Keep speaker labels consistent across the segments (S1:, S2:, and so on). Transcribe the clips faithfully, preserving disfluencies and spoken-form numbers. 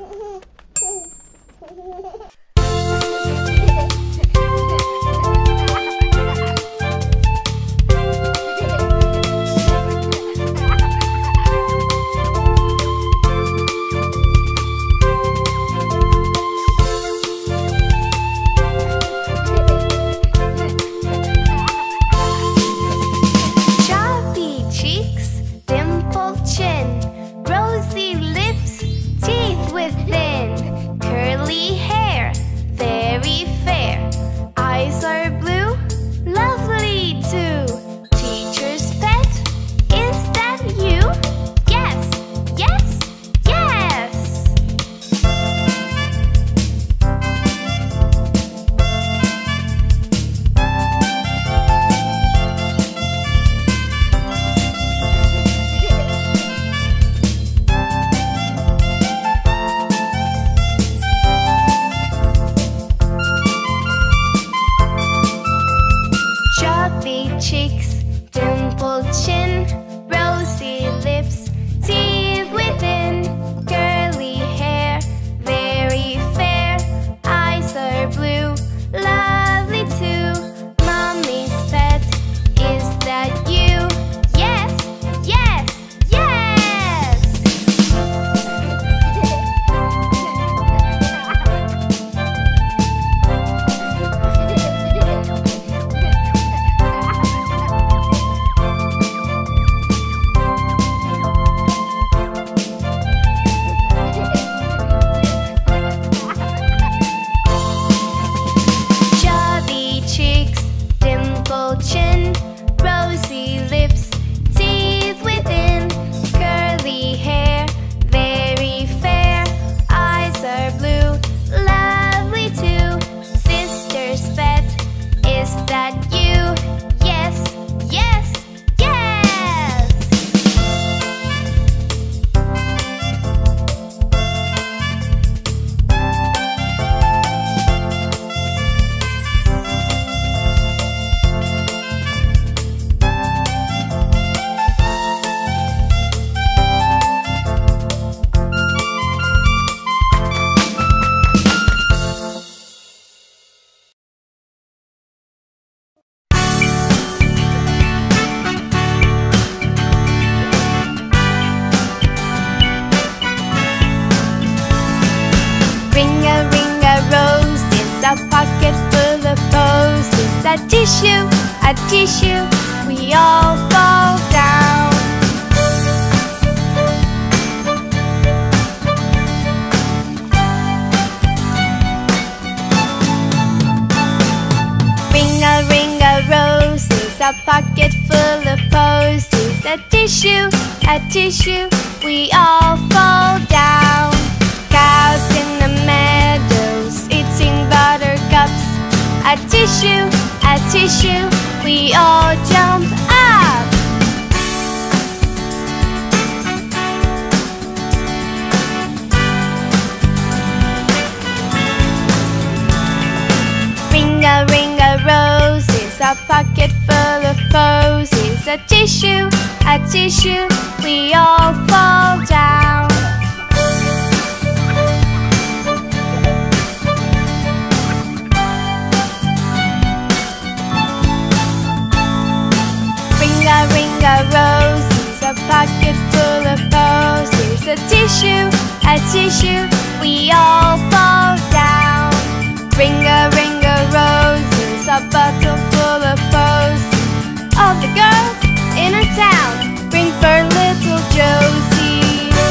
S1: a tissue, a tissue, we all fall down. Ring a ring a roses, a pocket full of posies, a tissue, a tissue, we all fall down. Cows in the meadows eating buttercups, a tissue, a tissue, we all jump up. Ring a ring a roses, a pocket full of posies, a tissue, a tissue, we all fall down. Ring a ring a roses, a pocket full of posies, a tissue, a tissue, we all fall down. Ring a ring a roses, a bottle full of posies, all the girls in our town, ring for little Josie.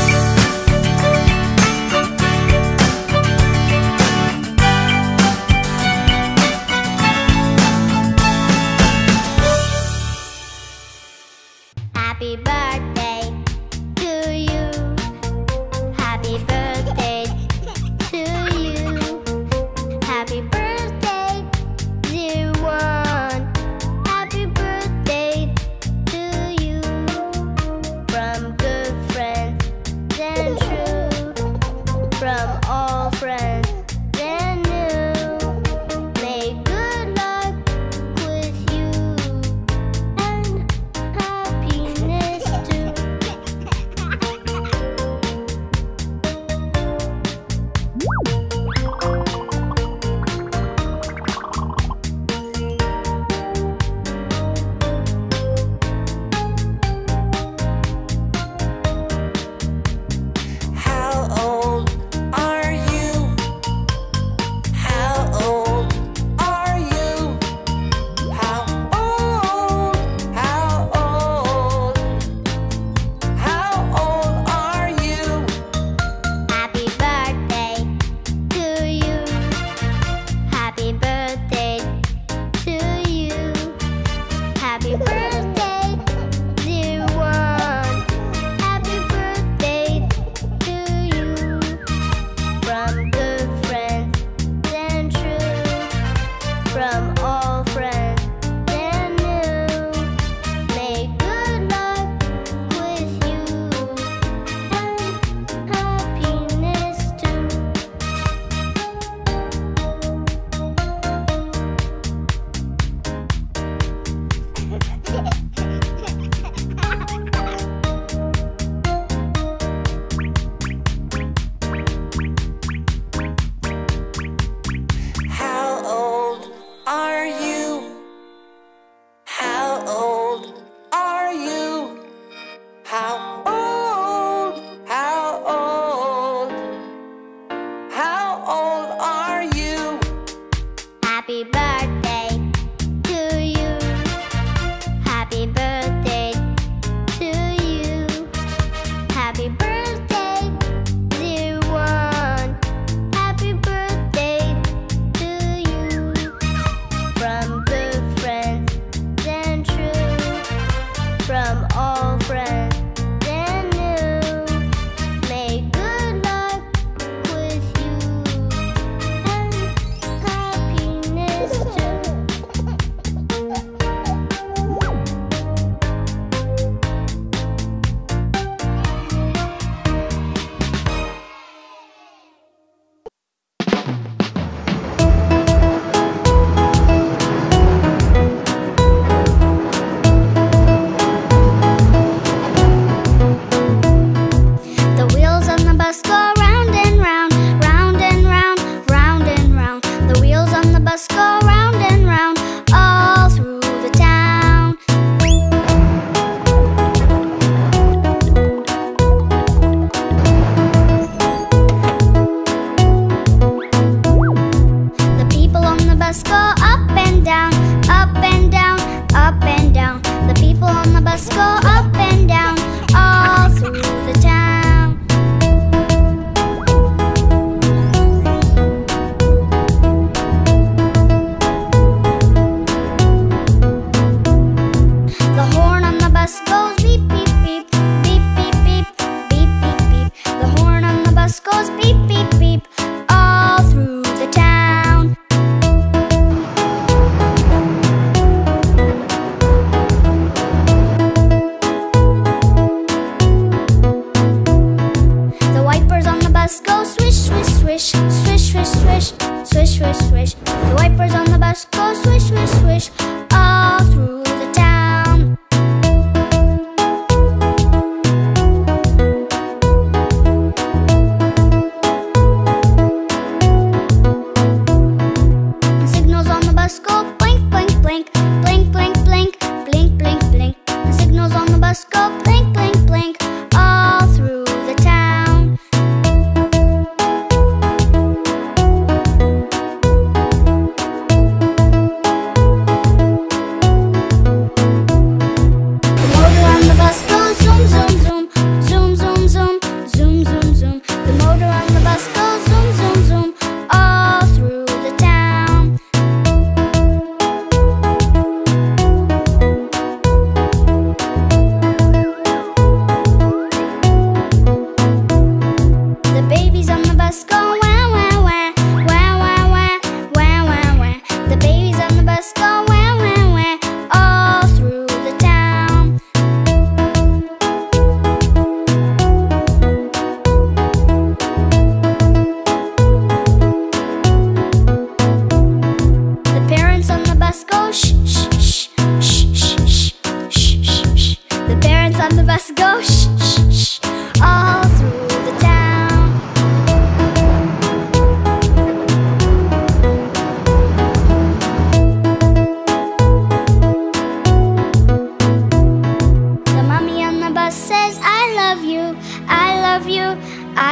S2: Happy birthday to you. Happy birthday to you. Happy birthday, dear one. Happy birthday to you.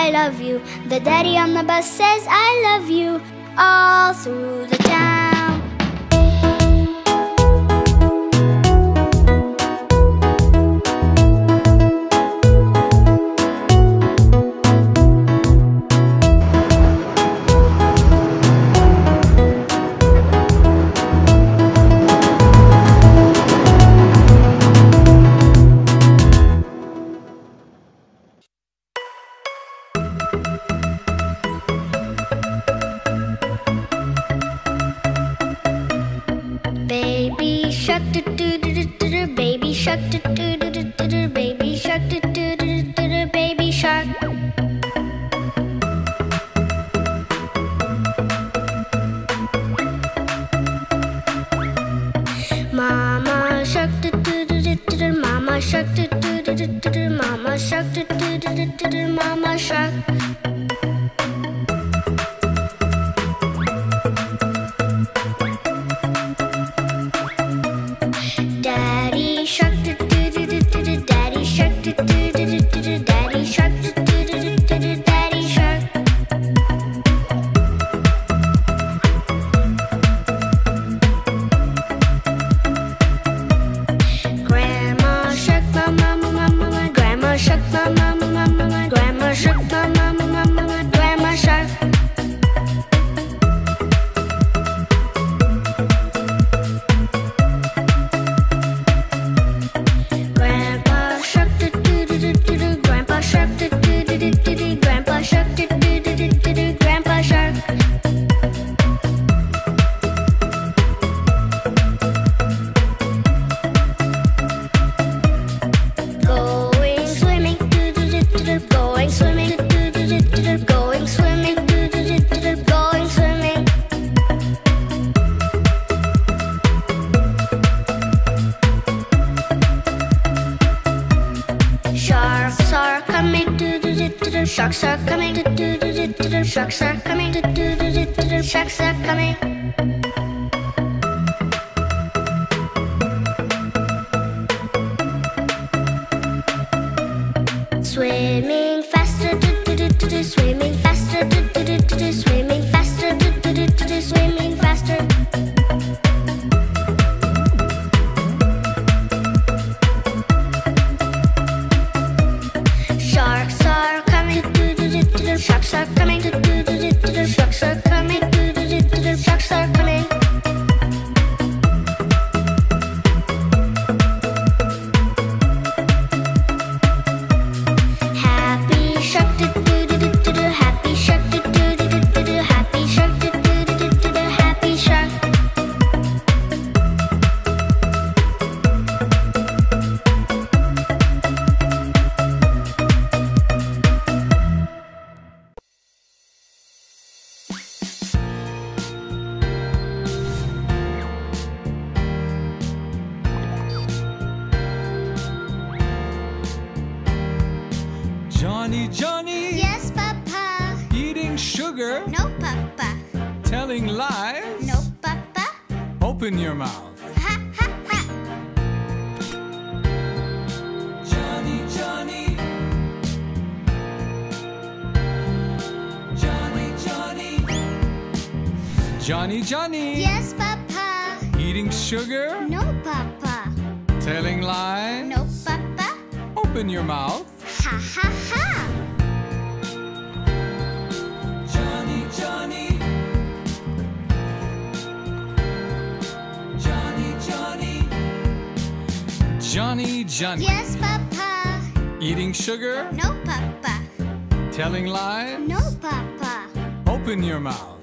S2: I love you. The daddy on the bus says I love you all through the town. Baby shark do do do do do do, baby shark do do do do do do, baby shark do do do do do, baby shark. Mama shark do do do do do do, mama shark do do do do do do, mama shark do do do do do do, mama shark. Daddy shark do do do do do do, daddy shark do do do do do do, daddy shark do do do do do do, daddy shark. Grandma shark, mama mama mama, grandma shark, mama mama mama, grandma shark, mama mama mama, grandma shark. Grandpa shark do do do do do do, grandpa shark do do do do do do, grandpa shark do do do do do do, grandpa shark. Going swimming, do do do do do, going swimming, do do do do do, going swimming, do do do do do, going swimming. Sharks are coming, do do do do do, sharks are coming, do do do do do do, sharks are coming, do do do do do do, sharks are coming. Swimming faster, do do do do do, swimming faster, do do do do do, swimming faster, do do do do do, swimming faster. Sharks are coming, do do do do do, sharks are coming, do do do do do, sharks are coming, do do do do do, sharks are coming. Happy shark do do do do do do, happy shark do do do do do do, happy shark do do do do do do, happy shark.
S3: Johnny, Johnny,
S2: Yes, Papa.
S3: eating sugar,
S2: No, Papa.
S3: telling lies.
S2: No, Papa.
S3: Open your mouth.
S2: Ha ha ha.
S3: Johnny, Johnny, Johnny, Johnny, Johnny, Johnny,
S2: Yes, Papa.
S3: eating sugar,
S2: No, Papa.
S3: telling lies.
S2: No, Papa.
S3: Open your mouth.
S2: Ha ha ha.
S3: Johnny, Johnny, Johnny, Johnny, Johnny, Johnny,
S2: Yes, Papa.
S3: eating sugar,
S2: No, Papa.
S3: telling lies.
S2: No, Papa.
S3: Open your mouth.